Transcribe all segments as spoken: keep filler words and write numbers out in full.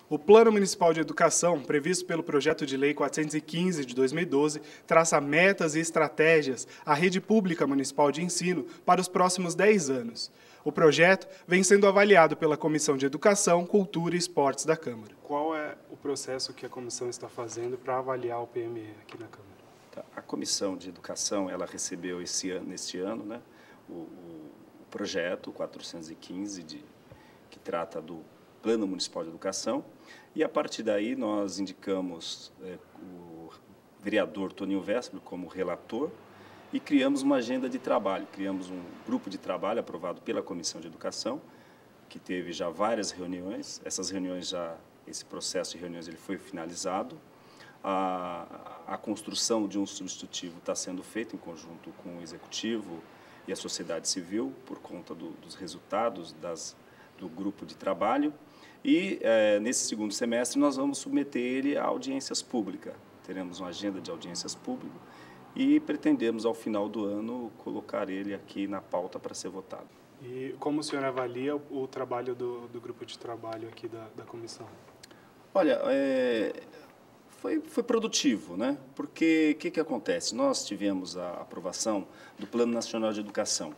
O Plano Municipal de Educação, previsto pelo Projeto de Lei quatrocentos e quinze de dois mil e doze, traça metas e estratégias à rede pública municipal de ensino para os próximos dez anos. O projeto vem sendo avaliado pela Comissão de Educação, Cultura e Esportes da Câmara. Qual é o processo que a comissão está fazendo para avaliar o P M E aqui na Câmara? Tá. A Comissão de Educação, ela recebeu esse ano, neste ano, né, o, o, o projeto quatrocentos e quinze, de, que trata do Plano Municipal de Educação, e a partir daí nós indicamos é, o vereador Toninho Véspero como relator e criamos uma agenda de trabalho, criamos um grupo de trabalho aprovado pela Comissão de Educação, que teve já várias reuniões. Essas reuniões já, esse processo de reuniões ele foi finalizado. A, a construção de um substitutivo está sendo feita em conjunto com o Executivo e a sociedade civil, por conta do, dos resultados das, do grupo de trabalho. E, é, nesse segundo semestre, nós vamos submeter ele a audiências públicas. Teremos uma agenda de audiências públicas e pretendemos, ao final do ano, colocar ele aqui na pauta para ser votado. E como o senhor avalia o, o trabalho do, do grupo de trabalho aqui da, da comissão? Olha, é, foi, foi produtivo, né? Porque o que, que acontece? Nós tivemos a aprovação do Plano Nacional de Educação.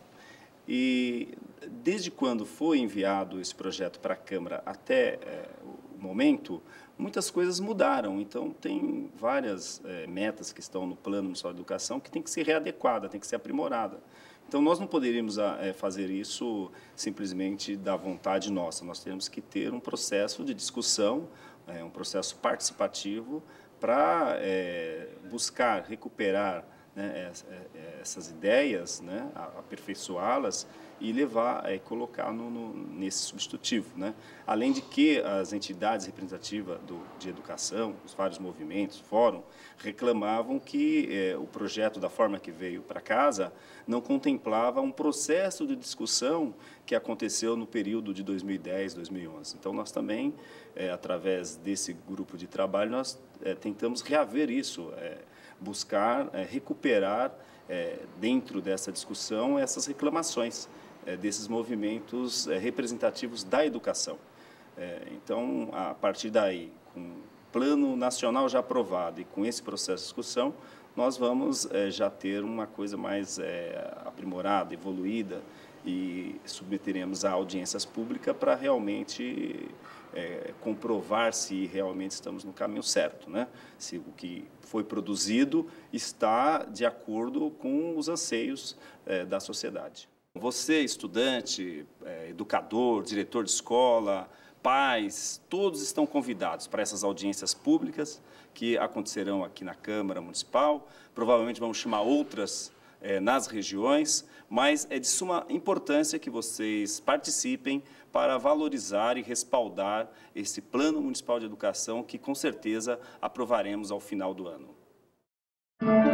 E desde quando foi enviado esse projeto para a Câmara até é, o momento, muitas coisas mudaram. Então, tem várias é, metas que estão no Plano Municipal de Educação que tem que ser readequada, tem que ser aprimorada. Então, nós não poderíamos é, fazer isso simplesmente da vontade nossa. Nós temos que ter um processo de discussão, é, um processo participativo para é, buscar recuperar, né, essas ideias, né, aperfeiçoá-las e levar, é, colocar no, no, nesse substitutivo, né? Além de que as entidades representativas do, de educação, os vários movimentos, fórum, reclamavam que é, o projeto, da forma que veio para casa, não contemplava um processo de discussão que aconteceu no período de dois mil e dez, dois mil e onze. Então, nós também, é, através desse grupo de trabalho, nós é, tentamos reaver isso, é, buscar é, recuperar, é, dentro dessa discussão, essas reclamações é, desses movimentos é, representativos da educação. É, então, a partir daí, com o Plano Nacional já aprovado e com esse processo de discussão, nós vamos é, já ter uma coisa mais é, aprimorada, evoluída, e submeteremos a audiências públicas para realmente é, comprovar se realmente estamos no caminho certo, né? Se o que foi produzido está de acordo com os anseios é, da sociedade. Você, estudante, é, educador, diretor de escola, pais, todos estão convidados para essas audiências públicas que acontecerão aqui na Câmara Municipal. Provavelmente vamos chamar outras É, nas regiões, mas é de suma importância que vocês participem para valorizar e respaldar esse Plano Municipal de Educação que, com certeza, aprovaremos ao final do ano.